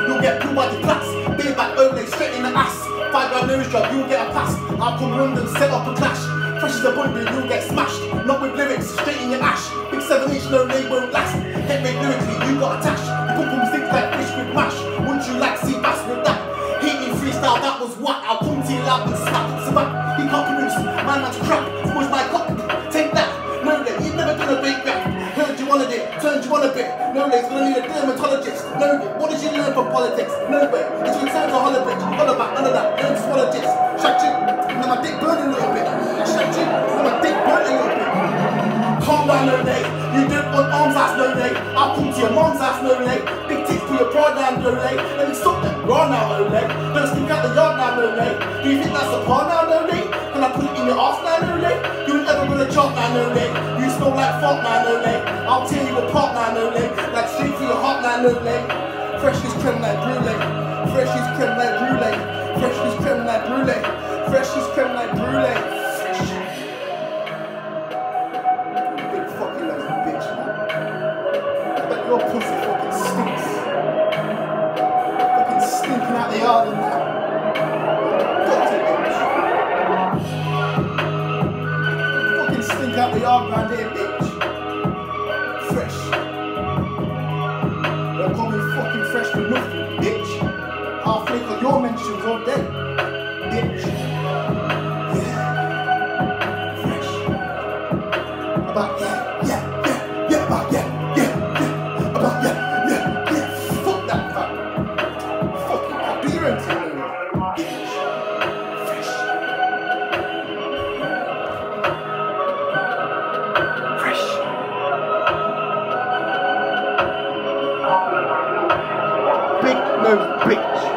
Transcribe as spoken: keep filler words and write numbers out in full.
you'll get pulled by the class. Bay back only, straight in the ass. Five grand nose job, you'll get a pass. I'll come London, set up a clash. Fresh as a bundle, you'll get smashed. Not with lyrics, straight in your ash. Big seven inch, no they won't last. Head made lyrically, you got a tash. You put them things like fish with mash. Wouldn't you like see bass with that? Hating freestyle, that was what. I'll come to your lab and smack it to back. He can't produce, man man's crap. Smudge my cock, take that. No day, you've never done a big rap. Heard you wanted it, turned you on a bit. No days, gonna need a dermatologist. No day, what did you learn from politics? No way, it's return to holler bitch. Holler back, none of that, learn to swallow this. Shut you, now my dick burn a little bit. Shut you, now my dick burn a little bit. Calm down, no day. You don't want arms, that's no day. I'll come to your mom's ass, no day. Big tits for your bra down, no day. Let me stop that raw now, no day. Don't stick out the yard now, no day. Do you think that's a par now, no day? Can I put it in your ass now, no day? You ain't ever gonna chop now, no day. You smell like fuck now, no day. I'll tear you apart now, no day. Like straight through your heart now, no day. Fresh is creme like brulee. Fresh is creme like brulee. Fresh is creme like brulee. Fresh is creme like brulee. Fresh. Big fucking little bitch, man. I bet your pussy fucking stinks. Fucking stinking out the yard and that. Stink out the yard round here, bitch. Fresh. They're coming fucking fresh for nothing, bitch. I'll flake on your mentions all day, bitch. Yeah. Fresh. About yeah, yeah, yeah, yeah, about yeah, yeah, yeah, about yeah, yeah, yeah. Fuck that fat. Fucking I'll be your entertainer, bitch. Big nose bitch.